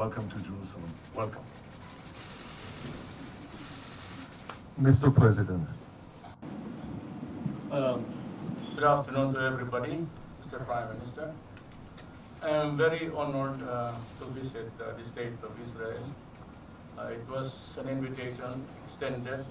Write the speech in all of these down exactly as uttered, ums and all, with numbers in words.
welcome to Jerusalem. Welcome. Mister President. Um, good afternoon to everybody, Mister Prime Minister. I am very honored uh, to visit uh, the State of Israel. Uh, it was an invitation extended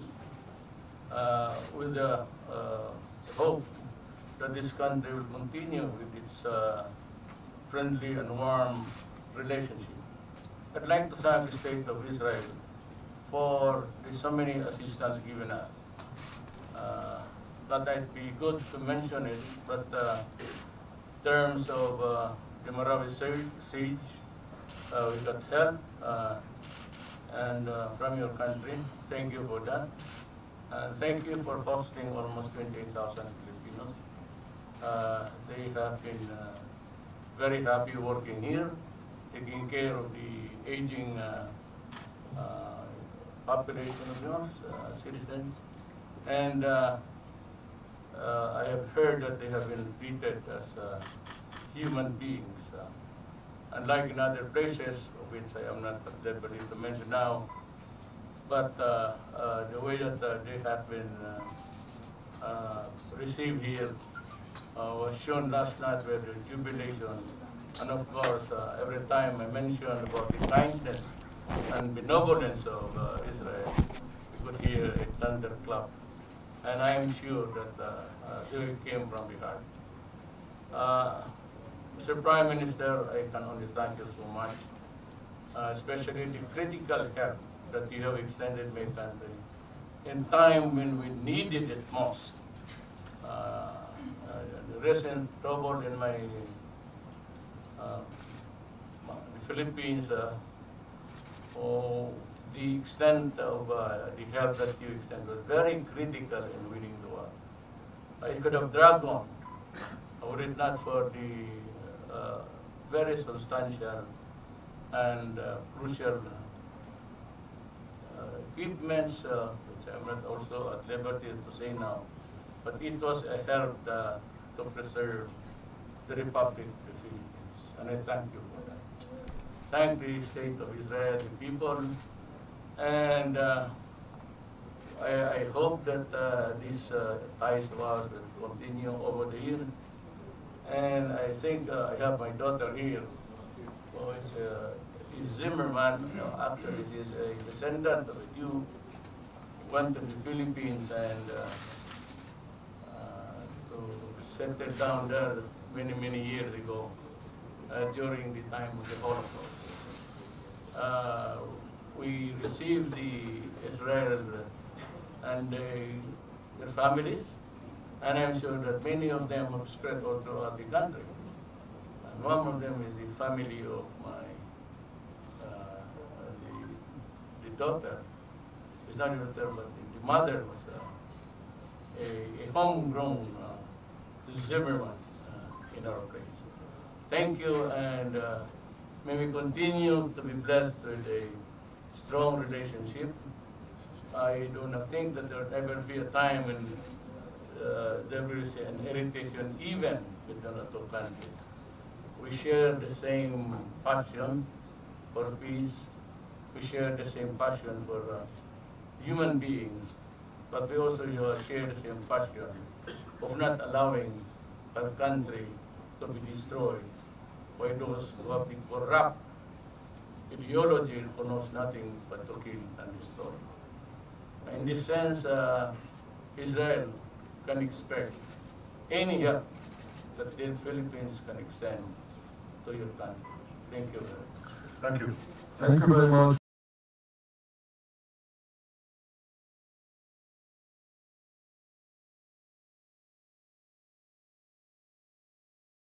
uh, with the uh, hope that this country will continue with its uh, friendly and warm relationship. I'd like to thank the State of Israel for the so many assistance given us. Uh, that might be good to mention it, but uh, in terms of uh, the Marawi siege, uh, we got help, uh, and uh, from your country, thank you for that. And thank you for hosting almost twenty-eight thousand Filipinos. Uh, they have been uh, very happy working here, taking care of the aging uh, uh, population of yours, uh, citizens. And uh, uh, I have heard that they have been treated as uh, human beings. Uh, unlike in other places, of which I am not at liberty to mention now, but uh, uh, the way that uh, they have been uh, uh, received here uh, was shown last night with the jubilation. And of course, uh, every time I mention about the kindness and benevolence of uh, Israel, we could hear a thunderclap. And I am sure that uh, uh, it came from the heart. Uh, Mister Prime Minister, I can only thank you so much, uh, especially the critical help that you have extended my country in time when we needed it most. Uh, uh, the recent trouble in my uh, the Philippines, uh, oh, the extent of uh, the help that you extended was very critical in winning the war. It could have dragged on, were it not for the uh, very substantial and uh, crucial uh, equipments, uh, which I'm not also at liberty to say now, but it was a help uh, to preserve the Republic of the Philippines, and I thank you for that. Thank the State of Israel, the people, and uh, I, I hope that uh, these uh, ties of ours will continue over the years. And I think uh, I have my daughter here, who is, uh, is Zimmerman. You know, actually, she's a descendant of a Jew, went to the Philippines and uh, uh, to settle down there many, many years ago uh, during the time of the Holocaust. Uh, we received the Israel and uh, their families. And I'm sure that many of them have spread all throughout the country. And one of them is the family of my, uh, the, the daughter. It's not even daughter, but the, the mother was uh, a, a homegrown uh, Zimmerman uh, in our place. Thank you, and uh, may we continue to be blessed with a strong relationship. I do not think that there will ever be a time when Uh, there is an irritation even between the two countries. We share the same passion for peace. We share the same passion for uh, human beings, but we also uh, share the same passion of not allowing our country to be destroyed by those who have the corrupt ideology who knows nothing but to kill and destroy. In this sense, uh, Israel can expect any help that the Philippines can extend to your country. Thank you very much. Thank you. Thank you very much.